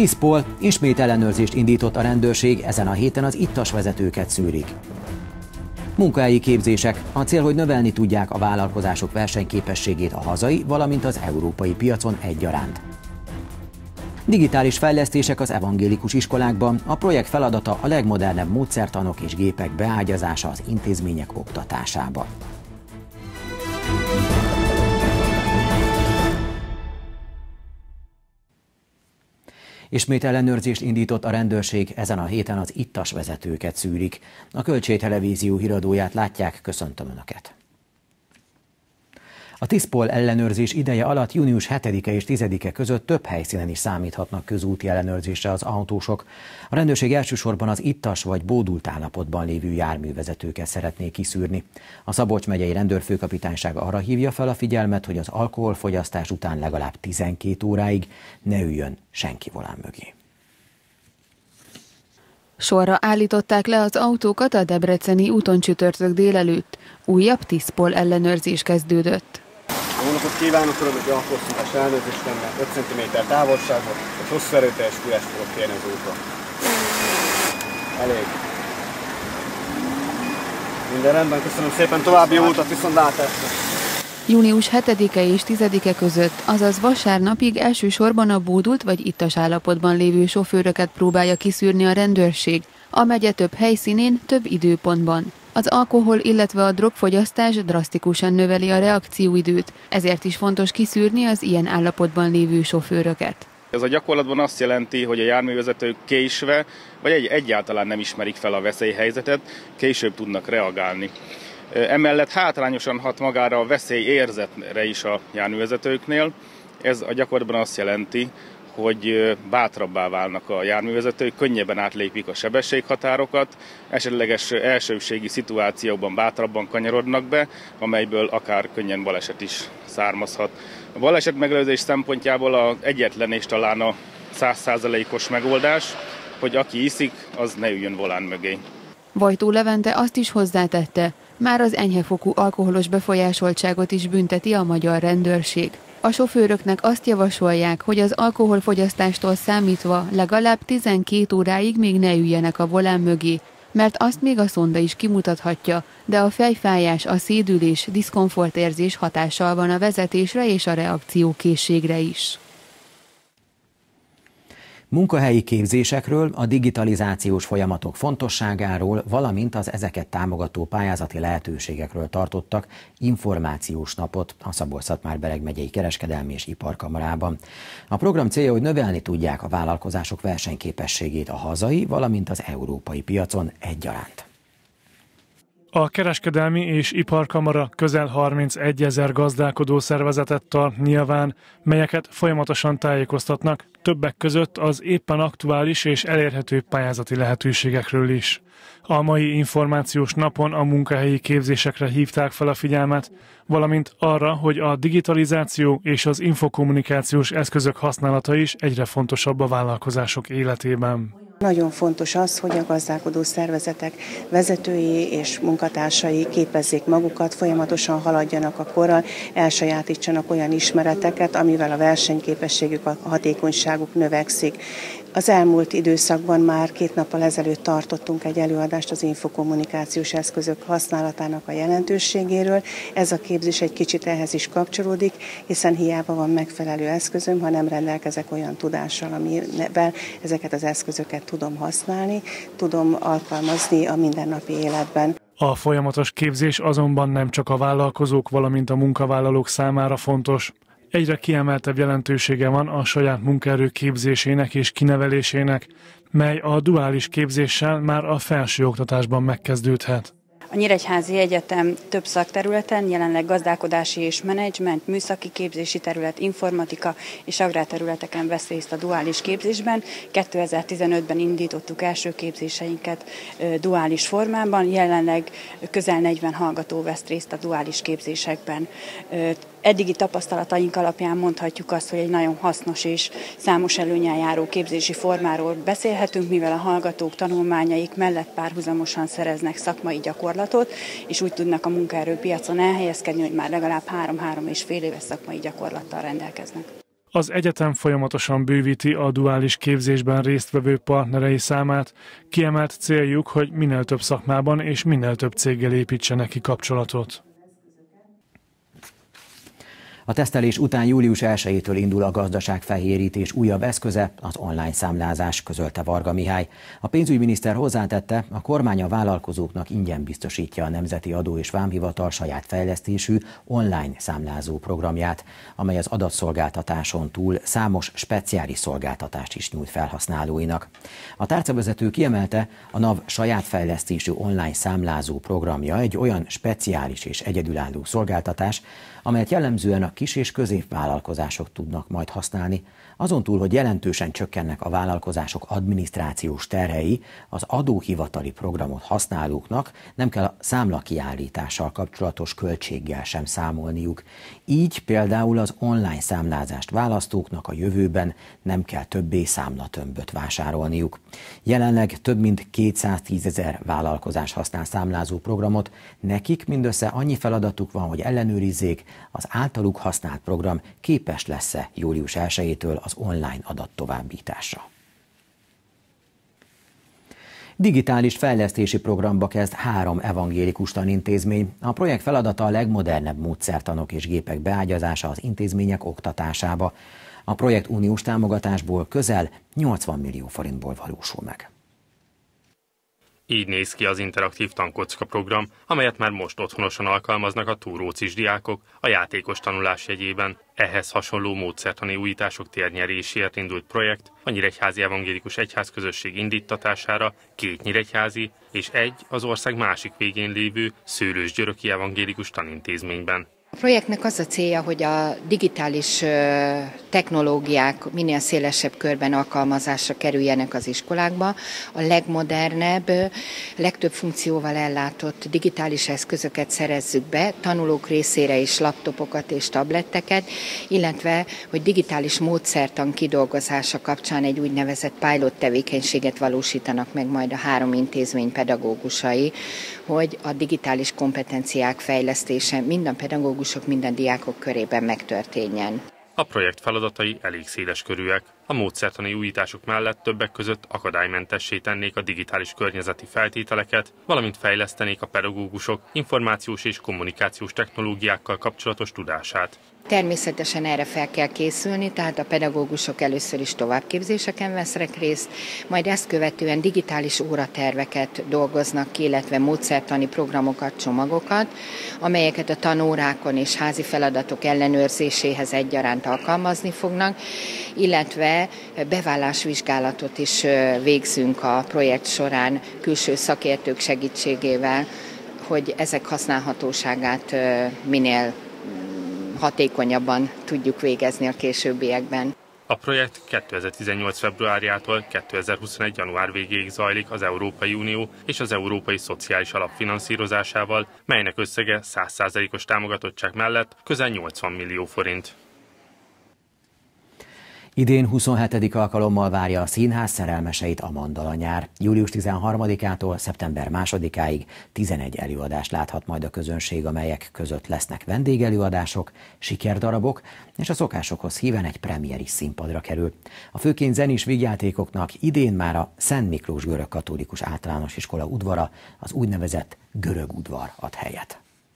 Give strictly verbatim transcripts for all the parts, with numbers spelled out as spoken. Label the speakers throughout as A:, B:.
A: Tiszpol ismét ellenőrzést indított a rendőrség, ezen a héten az ittas vezetőket szűrik. Munkahelyi képzések. A cél, hogy növelni tudják a vállalkozások versenyképességét a hazai, valamint az európai piacon egyaránt. Digitális fejlesztések az evangélikus iskolákban. A projekt feladata a legmodernebb módszertanok és gépek beágyazása az intézmények oktatásába. Ismét ellenőrzést indított a rendőrség, ezen a héten az ittas vezetőket szűrik. A Kölcsey Televízió híradóját látják, köszöntöm Önöket. A Tiszpol ellenőrzés ideje alatt június hetedike és tizedike között több helyszínen is számíthatnak közúti ellenőrzésre az autósok. A rendőrség elsősorban az ittas vagy bódult állapotban lévő járművezetőket szeretné kiszűrni. A Szabolcs megyei rendőrfőkapitányság arra hívja fel a figyelmet, hogy az alkoholfogyasztás után legalább tizenkét óráig ne üljön senki volán mögé.
B: Sorra állították le az autókat a Debreceni úton csütörtök délelőtt. Újabb Tiszpol ellenőrzés kezdődött.
C: Jó napot kívánok, tudom, hogy alkoholszintás ellenőrzést tenne, öt centiméter távolságban, és hosszú erőteljes fújást fogok kérni az útra. Elég. Minden rendben, köszönöm szépen, további jó utat, viszontlátásra!
B: június hetedike és tizedike között, azaz vasárnapig elsősorban a bódult vagy ittas állapotban lévő sofőröket próbálja kiszűrni a rendőrség, a megye több helyszínén, több időpontban. Az alkohol, illetve a drogfogyasztás drasztikusan növeli a reakcióidőt, ezért is fontos kiszűrni az ilyen állapotban lévő sofőröket.
D: Ez a gyakorlatban azt jelenti, hogy a járművezetők késve, vagy egy, egyáltalán nem ismerik fel a veszélyhelyzetet, később tudnak reagálni. Emellett hátrányosan hat magára a veszélyérzetre is a járművezetőknél. Ez a gyakorlatban azt jelenti, hogy bátrabbá válnak a járművezetők, könnyebben átlépik a sebességhatárokat, esetleges elsőbségi szituációban bátrabban kanyarodnak be, amelyből akár könnyen baleset is származhat. A baleset megelőzés szempontjából az egyetlen és talán a száz százalékos megoldás, hogy aki iszik, az ne üljön volán mögé.
B: Vajtó Levente azt is hozzátette, már az enyhefokú alkoholos befolyásoltságot is bünteti a magyar rendőrség. A sofőröknek azt javasolják, hogy az alkoholfogyasztástól számítva legalább tizenkét óráig még ne üljenek a volán mögé, mert azt még a szonda is kimutathatja, de a fejfájás, a szédülés, diszkomfortérzés hatással van a vezetésre és a reakciókészségre is.
A: Munkahelyi képzésekről, a digitalizációs folyamatok fontosságáról, valamint az ezeket támogató pályázati lehetőségekről tartottak információs napot a Szabolcs-Szatmár-Bereg megyei kereskedelmi és iparkamarában. A program célja, hogy növelni tudják a vállalkozások versenyképességét a hazai, valamint az európai piacon egyaránt.
E: A Kereskedelmi és Iparkamara közel harmincegyezer gazdálkodó szervezetet tart nyilván, melyeket folyamatosan tájékoztatnak, többek között az éppen aktuális és elérhető pályázati lehetőségekről is. A mai információs napon a munkahelyi képzésekre hívták fel a figyelmet, valamint arra, hogy a digitalizáció és az infokommunikációs eszközök használata is egyre fontosabb a vállalkozások életében.
F: Nagyon fontos az, hogy a gazdálkodó szervezetek vezetői és munkatársai képezzék magukat, folyamatosan haladjanak a korral, elsajátítsanak olyan ismereteket, amivel a versenyképességük, a hatékonyságuk növekszik. Az elmúlt időszakban már két nappal ezelőtt tartottunk egy előadást az infokommunikációs eszközök használatának a jelentőségéről. Ez a képzés egy kicsit ehhez is kapcsolódik, hiszen hiába van megfelelő eszközöm, ha nem rendelkezek olyan tudással, amivel ezeket az eszközöket tudom használni, tudom alkalmazni a mindennapi életben.
E: A folyamatos képzés azonban nem csak a vállalkozók, valamint a munkavállalók számára fontos. Egyre kiemeltebb jelentősége van a saját munkaerő képzésének és kinevelésének, mely a duális képzéssel már a felsőoktatásban megkezdődhet.
G: A Nyíregyházi Egyetem több szakterületen, jelenleg gazdálkodási és menedzsment, műszaki képzési terület, informatika és agrárterületeken vesz részt a duális képzésben. kétezer-tizenötben indítottuk első képzéseinket duális formában, jelenleg közel negyven hallgató vesz részt a duális képzésekben. Eddigi tapasztalataink alapján mondhatjuk azt, hogy egy nagyon hasznos és számos előnnyel járó képzési formáról beszélhetünk, mivel a hallgatók tanulmányaik mellett párhuzamosan szereznek szakmai gyakorlatot, és úgy tudnak a munkaerőpiacon elhelyezkedni, hogy már legalább három-három és fél éves szakmai gyakorlattal rendelkeznek.
E: Az egyetem folyamatosan bővíti a duális képzésben résztvevő partnerei számát, kiemelt céljuk, hogy minél több szakmában és minél több céggel építsenek ki kapcsolatot.
A: A tesztelés után július elsejétől indul a gazdaságfehérítés újabb eszköze, az online számlázás, közölte Varga Mihály. A pénzügyminiszter hozzátette, a kormány a vállalkozóknak ingyen biztosítja a Nemzeti Adó és Vámhivatal saját fejlesztésű online számlázó programját, amely az adatszolgáltatáson túl számos speciális szolgáltatást is nyújt felhasználóinak. A tárcavezető kiemelte, a NAV saját fejlesztésű online számlázó programja egy olyan speciális és egyedülálló szolgáltatás, amelyet jellemzően a kis- és középvállalkozások tudnak majd használni. Azon túl, hogy jelentősen csökkennek a vállalkozások adminisztrációs terhei, az adóhivatali programot használóknak nem kell a számlakiállítással kapcsolatos költséggel sem számolniuk. Így például az online számlázást választóknak a jövőben nem kell többé számlatömböt vásárolniuk. Jelenleg több mint kétszáztízezer vállalkozás használ számlázó programot, nekik mindössze annyi feladatuk van, hogy ellenőrizzék, az általuk használt program képes lesz-e július elsejétől az online adattovábbításra. Digitális fejlesztési programba kezd három evangélikus tanintézmény. A projekt feladata a legmodernebb módszertanok és gépek beágyazása az intézmények oktatásába. A projekt uniós támogatásból közel nyolcvan millió forintból valósul meg.
H: Így néz ki az interaktív tankocka program, amelyet már most otthonosan alkalmaznak a túrócis diákok a játékos tanulás jegyében. Ehhez hasonló módszertani újítások térnyeréséért indult projekt a Nyíregyházi Evangélikus Egyházközösség indítatására két nyíregyházi és egy az ország másik végén lévő Szőlősgyöröki Evangélikus Tanintézményben.
I: A projektnek az a célja, hogy a digitális technológiák minél szélesebb körben alkalmazásra kerüljenek az iskolákba. A legmodernebb, legtöbb funkcióval ellátott digitális eszközöket szerezzük be, tanulók részére is laptopokat és tabletteket, illetve, hogy digitális módszertan kidolgozása kapcsán egy úgynevezett pilot tevékenységet valósítanak meg majd a három intézmény pedagógusai, hogy a digitális kompetenciák fejlesztése minden pedagógusok, minden diákok körében megtörténjen.
H: A projekt feladatai elég széles körűek. A módszertani újítások mellett többek között akadálymentessé tennék a digitális környezeti feltételeket, valamint fejlesztenék a pedagógusok információs és kommunikációs technológiákkal kapcsolatos tudását.
I: Természetesen erre fel kell készülni, tehát a pedagógusok először is továbbképzéseken vesznek részt, majd ezt követően digitális óraterveket dolgoznak ki, illetve módszertani programokat, csomagokat, amelyeket a tanórákon és házi feladatok ellenőrzéséhez egyaránt alkalmazni fognak, illetve bevállásvizsgálatot is végzünk a projekt során külső szakértők segítségével, hogy ezek használhatóságát minél hatékonyabban tudjuk végezni a későbbiekben.
H: A projekt kétezer-tizennyolc februárjától kétezer-huszonegy január végéig zajlik az Európai Unió és az Európai Szociális Alap finanszírozásával, melynek összege száz százalékos támogatottság mellett közel nyolcvan millió forint.
A: Idén huszonhetedik alkalommal várja a színház szerelmeseit a Mandala nyár. július tizenharmadikától szeptember másodikáig tizenegy előadást láthat majd a közönség, amelyek között lesznek vendégelőadások, sikerdarabok, és a szokásokhoz híven egy premier is színpadra kerül. A főként zenés vígjátékoknak idén már a Szent Miklós Görögkatolikus Általános Iskola udvara, az úgynevezett görög udvar ad helyet.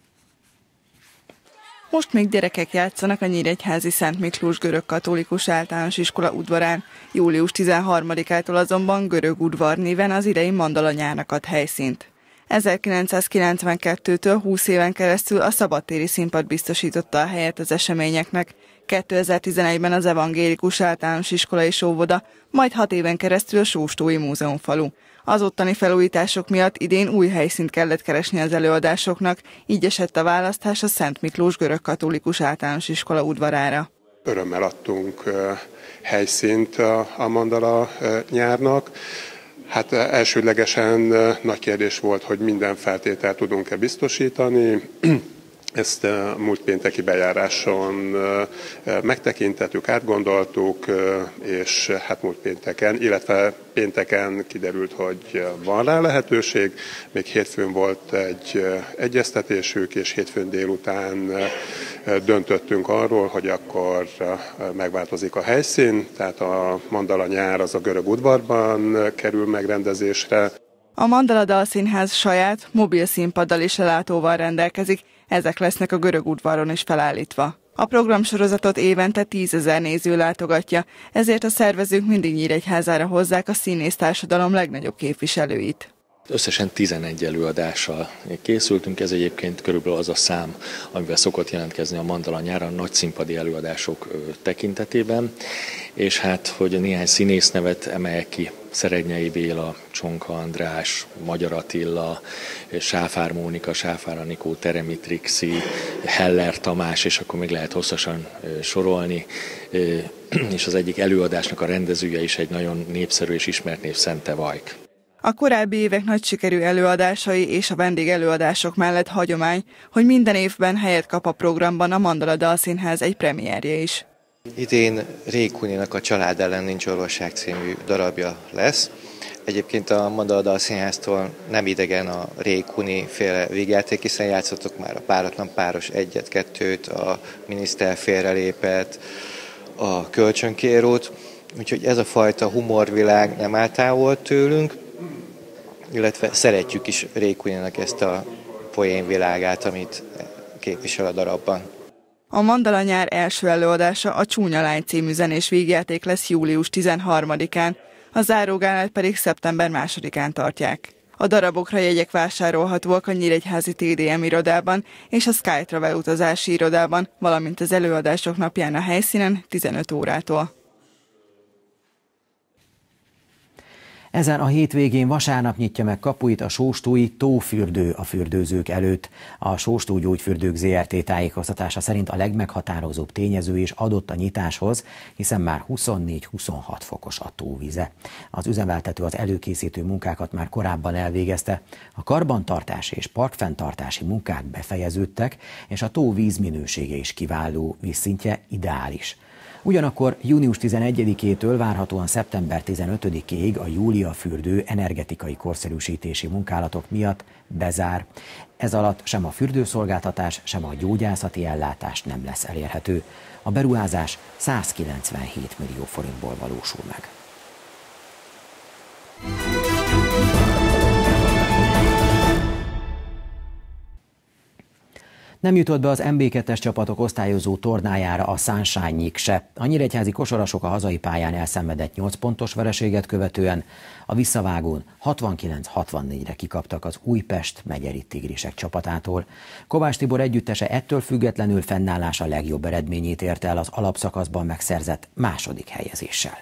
J: Most még gyerekek játszanak a nyíregyházi Szent Miklós Görögkatolikus Általános Iskola udvarán. július tizenharmadikától azonban görög udvar néven az idei Mandala nyárnak ad helyszínt. ezerkilencszázkilencvenkettőtől húsz éven keresztül a szabadtéri színpad biztosította a helyet az eseményeknek. kétezer-tizenegyben az Evangélikus Általános Iskola és Óvoda, majd hat éven keresztül a Sóstói Múzeumfalu. Az ottani felújítások miatt idén új helyszínt kellett keresni az előadásoknak, így esett a választás a Szent Miklós Görögkatolikus Általános Iskola udvarára.
K: Örömmel adtunk helyszínt a Mandala nyárnak. Hát elsődlegesen nagy kérdés volt, hogy minden feltételt tudunk-e biztosítani. Ezt a múlt pénteki bejáráson megtekintettük, átgondoltuk, és hát múlt pénteken, illetve pénteken kiderült, hogy van rá lehetőség. Még hétfőn volt egy egyeztetésük, és hétfőn délután döntöttünk arról, hogy akkor megváltozik a helyszín, tehát a Mandala nyár az a görög udvarban kerül megrendezésre.
J: A Mandala Dalszínház saját mobil színpaddal és lelátóval rendelkezik, ezek lesznek a görög udvaron is felállítva. A programsorozatot évente tízezer néző látogatja, ezért a szervezők mindig Nyíregyházára hozzák a színésztársadalom legnagyobb képviselőit.
L: Összesen tizenegy előadással készültünk, ez egyébként körülbelül az a szám, amivel szokott jelentkezni a Mandala nyáron nagy színpadi előadások tekintetében, és hát, hogy néhány színésznevet emeljek ki, Szerednyei Béla, Csonka András, Magyar Attila, Sáfár Mónika, Sáfár Anikó, Teremi Trixi, Heller Tamás, és akkor még lehet hosszasan sorolni, és az egyik előadásnak a rendezője is egy nagyon népszerű és ismert név, Szente Vajk.
J: A korábbi évek nagy sikerű előadásai és a vendégelőadások mellett hagyomány, hogy minden évben helyet kap a programban a Mandala Dalszínház egy premierje is.
M: Idén Rékuninak a Család ellen nincs orvosság című darabja lesz. Egyébként a Mandala Dalszínháztól nem idegen a Rékuni féle vígjáték, hiszen játszottuk már a Páratlan páros egyet, kettőt, a Miniszter félrelépett, a Kölcsönkérót, úgyhogy ez a fajta humorvilág nem áll távol tőlünk, illetve szeretjük is Rékuninak ezt a poénvilágát, amit képvisel a darabban.
J: A Mandala nyár első előadása a Csúnya lány című zenés vígjáték lesz július tizenharmadikán, a zárógálát pedig szeptember másodikán tartják. A darabokra jegyek vásárolhatóak a Nyíregyházi té dé em irodában és a Skytravel utazási irodában, valamint az előadások napján a helyszínen tizenöt órától.
A: Ezen a hétvégén vasárnap nyitja meg kapuit a sóstói tófürdő a fürdőzők előtt. A Sóstó Gyógyfürdők zé er té tájékoztatása szerint a legmeghatározóbb tényező is adott a nyitáshoz, hiszen már huszonnégy-huszonhat fokos a tóvize. Az üzemeltető az előkészítő munkákat már korábban elvégezte. A karbantartási és parkfenntartási munkák befejeződtek, és a tó vízminősége is kiváló, vízszintje ideális. Ugyanakkor június tizenegyedikétől várhatóan szeptember tizenötödikéig a Júlia fürdő energetikai korszerűsítési munkálatok miatt bezár. Ez alatt sem a fürdőszolgáltatás, sem a gyógyászati ellátás nem lesz elérhető. A beruházás százkilencvenhét millió forintból valósul meg. Nem jutott be az em bé kettes csapatok osztályozó tornájára a Sunshine-nyik se. A nyíregyházi kosarasok a hazai pályán elszenvedett nyolc pontos vereséget követően a visszavágón hatvankilenc hatvannégyre kikaptak az Újpest megyeri Tigrisek csapatától. Kovács Tibor együttese ettől függetlenül fennállása legjobb eredményét érte el az alapszakaszban megszerzett második helyezéssel.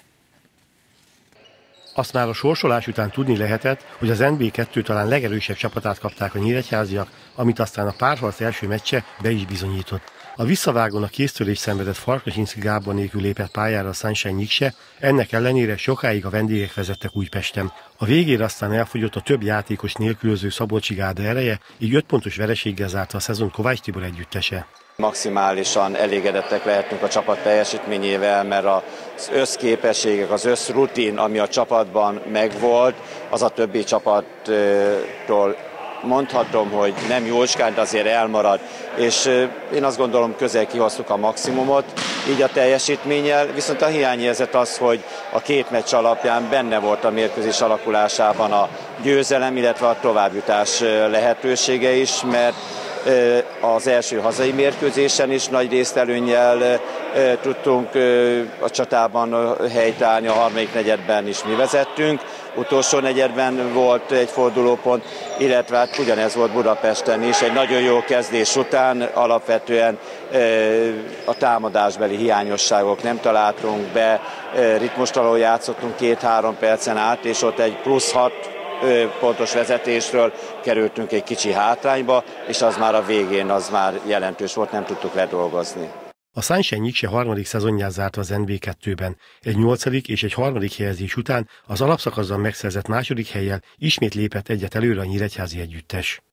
N: Azt már a sorsolás után tudni lehetett, hogy az en bé kettő talán legerősebb csapatát kapták a nyíregyháziak, amit aztán a párharc első meccse be is bizonyított. A visszavágón a kéztörés szenvedett Farkasinszky Gábor nélkül lépett pályára a Sunshine-nyik se, ennek ellenére sokáig a vendégek vezettek Újpesten. A végére aztán elfogyott a több játékos nélkülöző Szabolcsi Gáda ereje, így öt pontos vereséggel zárta a szezon Kovács Tibor együttese.
O: Maximálisan elégedettek lehetünk a csapat teljesítményével, mert az összképességek, az összrutin, ami a csapatban megvolt, az a többi csapattól mondhatom, hogy nem jócskán, de azért elmarad. És én azt gondolom, közel kihoztuk a maximumot, így a teljesítménnyel, viszont a hiányérzet az, hogy a két meccs alapján benne volt a mérkőzés alakulásában a győzelem, illetve a továbbjutás lehetősége is, mert az első hazai mérkőzésen is nagy részt előnnyel tudtunk a csatában helytállni, a harmadik negyedben is mi vezettünk, utolsó negyedben volt egy fordulópont, illetve hát ugyanez volt Budapesten is, egy nagyon jó kezdés után alapvetően a támadásbeli hiányosságok nem találtunk be, ritmustalanul játszottunk két-három percen át, és ott egy plusz hat pontos vezetésről kerültünk egy kicsi hátrányba, és az már a végén az már jelentős volt, nem tudtuk ledolgozni.
N: A Sunshine-nyik se harmadik szezonját zárta az en bé kettőben. Egy nyolcadik és egy harmadik helyezés után az alapszakaszban megszerzett második hellyel ismét lépett egyet előre a nyíregyházi együttes.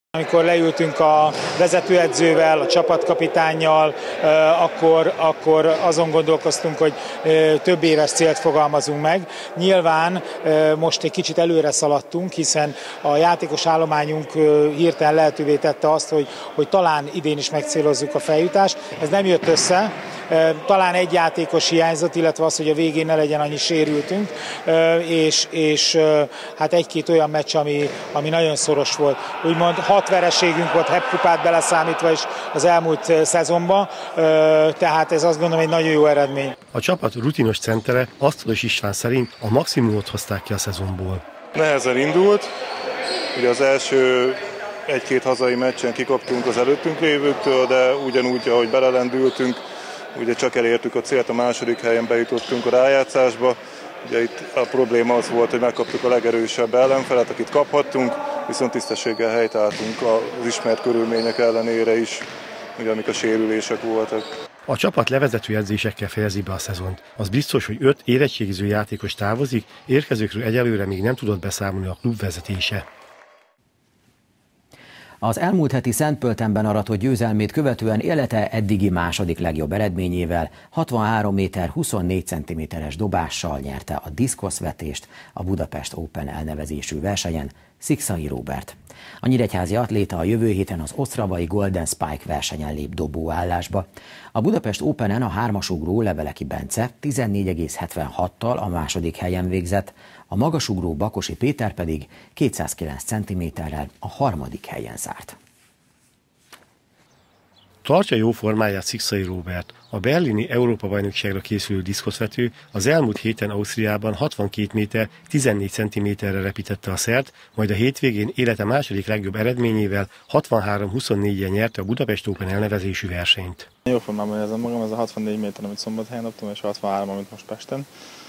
P: Amikor leültünk a vezetőedzővel, a csapatkapitánnyal, akkor, akkor azon gondolkoztunk, hogy több éves célt fogalmazunk meg. Nyilván most egy kicsit előre szaladtunk, hiszen a játékos állományunk hirtelen lehetővé tette azt, hogy, hogy talán idén is megcélozzuk a feljutást. Ez nem jött össze. Talán egy játékos hiányzott, illetve az, hogy a végén ne legyen annyi sérültünk, és, és hát egy-két olyan meccs, ami, ami nagyon szoros volt. Úgymond hat vereségünk volt, Hep kupát beleszámítva is az elmúlt szezonban, tehát ez azt gondolom egy nagyon jó eredmény.
N: A csapat rutinos centere Asztalos István szerint a maximumot hozták ki a szezonból.
Q: Nehezen indult, ugye az első egy-két hazai meccsen kikaptunk az előttünk lévőktől, de ugyanúgy, ahogy belelendültünk, ugye csak elértük a célt, a második helyen bejutottunk a rájátszásba. Ugye itt a probléma az volt, hogy megkaptuk a legerősebb ellenfelet, akit kaphattunk, viszont tisztességgel helytálltunk az ismert körülmények ellenére is, ugye amik a sérülések voltak.
N: A csapat levezető edzésekkel fejezi be a szezont. Az biztos, hogy öt érettségiző játékos távozik, érkezőkről egyelőre még nem tudott beszámolni a klub vezetése.
A: Az elmúlt heti Szentpöltenben aratott győzelmét követően élete eddigi második legjobb eredményével hatvanhárom méter huszonnégy centiméteres dobással nyerte a diszkoszvetést a Budapest Open elnevezésű versenyen Szikszai Róbert. A nyíregyházi atléta a jövő héten az osztravai Golden Spike versenyen lép dobóállásba. A Budapest Openen a hármasugró Leveleki Bence tizennégy egész hetvenhattal a második helyen végzett, a magasugró Bakosi Péter pedig kétszázkilenc centiméterrel a harmadik helyen zárt.
N: Tartja jó formáját Szikszai Róbert. A berlini Európa-bajnokságra készülő diszkoszvető az elmúlt héten Ausztriában hatvankét méter tizennégy centiméterre repítette a szert, majd a hétvégén élete második legjobb eredményével hatvanhárom huszonnégyen nyerte a Budapest Open elnevezésű versenyt.
R: Jó formában érzem magam, ez a hatvannégy méter, amit Szombathelyen dobtam, és a hatvanhárom, amit most Pesten.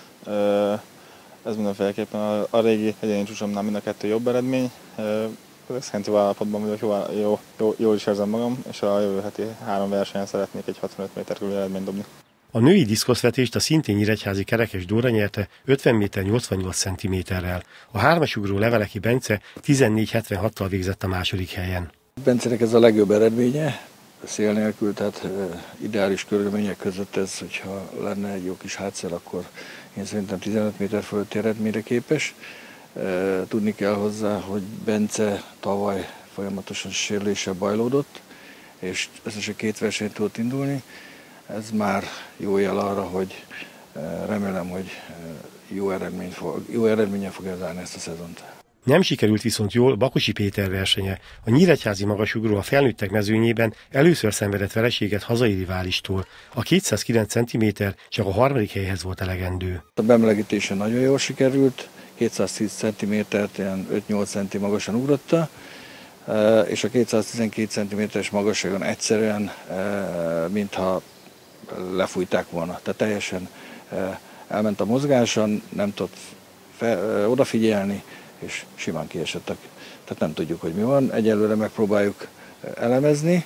R: Ez mindenféleképpen a, a régi egyéni csúcsomnál mind a kettő jobb eredmény. Szerinti állapotban vagyok, jó, jó, jó, jól is érzem magam, és a jövő heti három versenyen szeretnék egy hatvanöt méter körüli eredményt dobni.
N: A női diszkoszvetést a szintén nyíregyházi Kerekes Dóra nyerte ötven méter nyolcvannyolc centiméterrel. A hármasugró Leveleki Bence tizennégy hetvenhattal végzett a második helyen.
S: Bencenek ez a legjobb eredménye, szél nélkül, tehát ideális körülmények között ez, hogyha lenne egy jó kis hátszel, akkor én szerintem tizenöt méter fölötti eredményre képes. Tudni kell hozzá, hogy Bence tavaly folyamatosan sérüléssel bajlódott, és összesen két versenyt tudott indulni. Ez már jó jel arra, hogy remélem, hogy jó, eredmény fog, jó eredménnyel fogja zárni ezt a szezont.
N: Nem sikerült viszont jól Bakosi Péter versenye. A nyíregyházi magasugró a felnőttek mezőnyében először szenvedett vereséget hazai riválistól. A kétszázkilenc centiméter csak a harmadik helyhez volt elegendő.
S: A bemelegítése nagyon jól sikerült, kétszáztíz centimétert, ilyen öt-nyolc centi magasan ugrotta, és a kétszáztizenkét centiméteres magasságon egyszerűen, mintha lefújták volna. Tehát teljesen elment a mozgáson, nem tudott fe, odafigyelni, és simán kiesettek. Tehát nem tudjuk, hogy mi van. Egyelőre megpróbáljuk elemezni.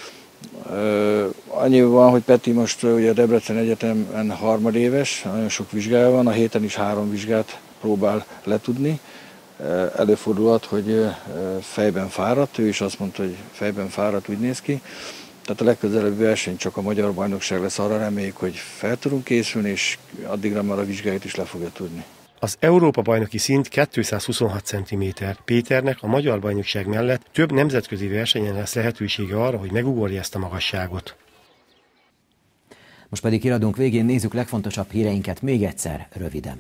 S: Annyi van, hogy Peti most ugye a Debrecen Egyetemen harmadéves, nagyon sok vizsgája van, a héten is három vizsgát próbál letudni. Előfordulhat, hogy fejben fáradt, ő is azt mondta, hogy fejben fáradt, úgy néz ki. Tehát a legközelebbi verseny csak a magyar bajnokság lesz, arra reméljük, hogy fel tudunk készülni, és addigra már a vizsgáit is le fogja tudni.
N: Az Európa-bajnoki szint kétszázhuszonhat centiméter. Péternek a magyar bajnokság mellett több nemzetközi versenyen lesz lehetősége arra, hogy megugorja ezt a magasságot.
A: Most pedig kiradunk végén nézzük legfontosabb híreinket még egyszer, röviden.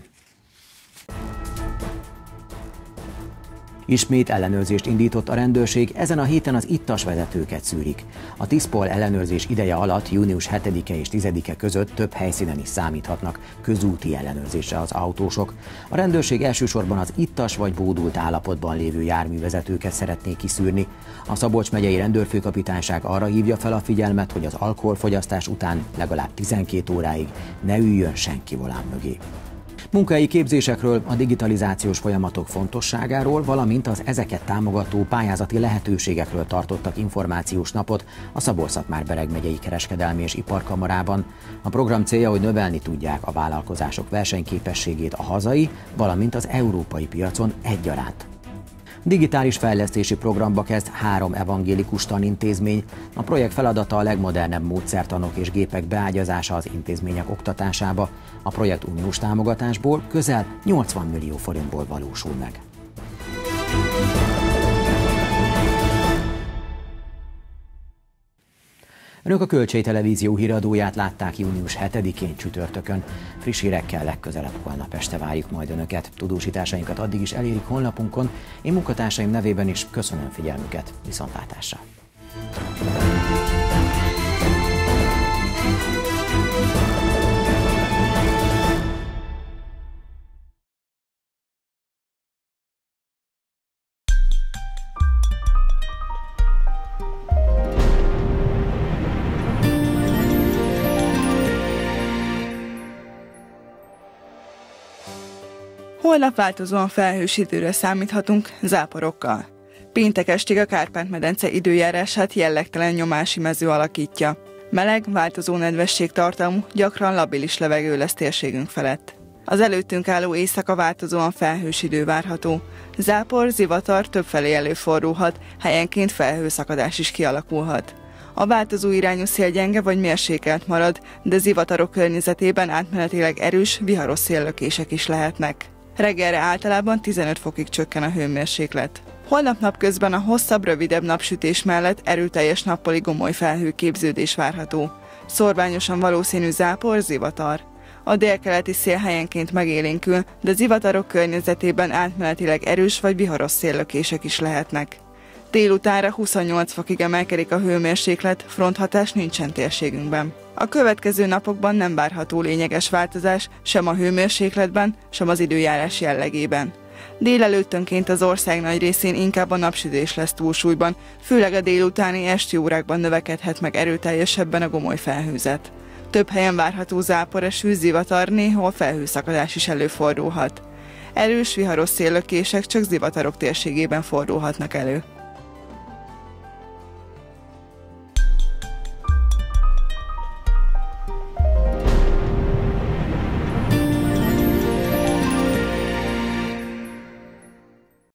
A: Ismét ellenőrzést indított a rendőrség, ezen a héten az ittas vezetőket szűrik. A TISZPOL ellenőrzés ideje alatt június hetedike és tizedike között több helyszínen is számíthatnak közúti ellenőrzésre az autósok. A rendőrség elsősorban az ittas vagy bódult állapotban lévő járművezetőket szeretné kiszűrni. A Szabolcs megyei rendőrfőkapitányság arra hívja fel a figyelmet, hogy az alkoholfogyasztás után legalább tizenkét óráig ne üljön senki volán mögé. Munkahelyi képzésekről, a digitalizációs folyamatok fontosságáról, valamint az ezeket támogató pályázati lehetőségekről tartottak információs napot a Szabolcs-Szatmár-Bereg megyei kereskedelmi és iparkamarában. A program célja, hogy növelni tudják a vállalkozások versenyképességét a hazai, valamint az európai piacon egyaránt. Digitális fejlesztési programba kezd három evangélikus tanintézmény. A projekt feladata a legmodernebb módszertanok és gépek beágyazása az intézmények oktatásába. A projekt uniós támogatásból közel nyolcvan millió forintból valósul meg. Önök a Kölcsei Televízió híradóját látták június hetedikén csütörtökön. Friss hírekkel legközelebb holnap este várjuk majd Önöket. Tudósításainkat addig is elérik honlapunkon. Én munkatársaim nevében is köszönöm figyelmüket. Viszontlátásra!
J: Holnap változóan felhős időre számíthatunk záporokkal. Péntek estig a Kárpát-medence időjárását jellegtelen nyomási mező alakítja. Meleg, változó nedvesség tartalmú, gyakran labilis levegő lesz térségünk felett. Az előttünk álló éjszaka változóan felhős idő várható. Zápor, zivatar többfelé előfordulhat, helyenként felhőszakadás is kialakulhat. A változó irányú szél gyenge vagy mérsékelt marad, de zivatarok környezetében átmenetileg erős, viharos széllökések is lehetnek. Reggelre általában tizenöt fokig csökken a hőmérséklet. Holnap napközben a hosszabb, rövidebb napsütés mellett erőteljes nappali gomoly felhőképződés várható. Szorványosan valószínű zápor, zivatar. A délkeleti szél helyenként megélénkül, de zivatarok környezetében átmenetileg erős vagy viharos széllökések is lehetnek. Délutánra huszonnyolc fokig emelkedik a hőmérséklet, fronthatás nincsen térségünkben. A következő napokban nem várható lényeges változás sem a hőmérsékletben, sem az időjárás jellegében. Délelőttönként az ország nagy részén inkább a napsütés lesz túlsúlyban, főleg a délutáni esti órákban növekedhet meg erőteljesebben a gomoly felhőzet. Több helyen várható záporeső, zivatar, néhol felhőszakadás is előfordulhat. Erős, viharos széllökések csak zivatarok térségében fordulhatnak elő.